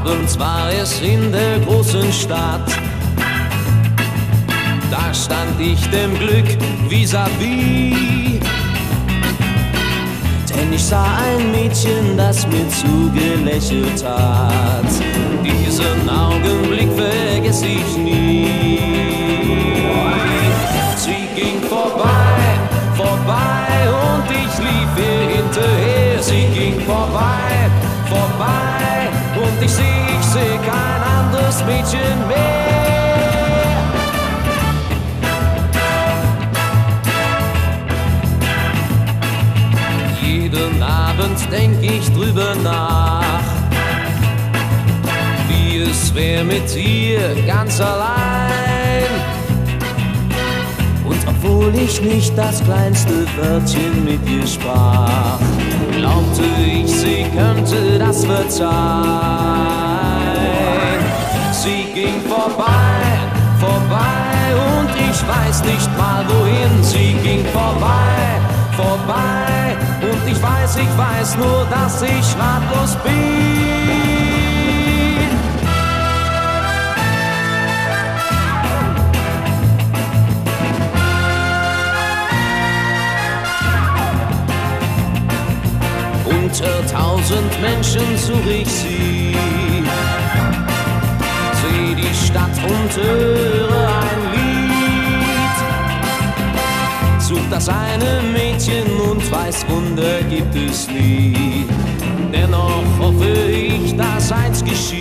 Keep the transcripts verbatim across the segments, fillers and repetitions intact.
Abends war es in der großen Stadt. Da stand ich dem Glück vis-à-vis, denn ich sah ein Mädchen, das mir zugelächelt hat. Diesen Augenblick vergess ich nie. Sie ging vorbei, vorbei und ich lief ihr hinterher. Sie ging vorbei, vorbei und ich seh, ich seh kein anderes Mädchen mehr. Jeden Abend denk ich drüber nach, wie es wär mit ihr ganz allein. Und obwohl ich nicht das kleinste Wörtchen mit ihr sprach, glaubte ich, sie könnte das verzeihen. Sie ging vorbei, vorbei und ich weiß nicht mal wohin. Sie ging vorbei, vorbei und ich weiß, ich weiß nur, dass ich ratlos bin. Unter tausend Menschen such ich sie, seh die Stadt und höre ein Lied. Such das eine Mädchen und weiß, Wunder gibt es nie. Dennoch hoffe ich, dass eins geschieht.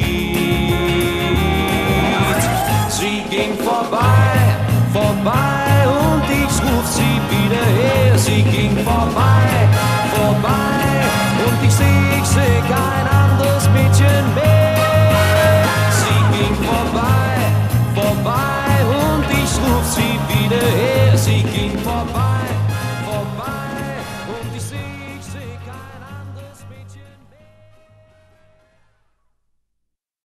Sie ging vorbei, vorbei und ich ruf sie wieder her. Sie ging vorbei, vorbei und ich seh, ich seh kein anderes Mädchen mehr. Sie ging vorbei, vorbei und ich ruf sie wieder her. Sie ging vorbei, vorbei und ich seh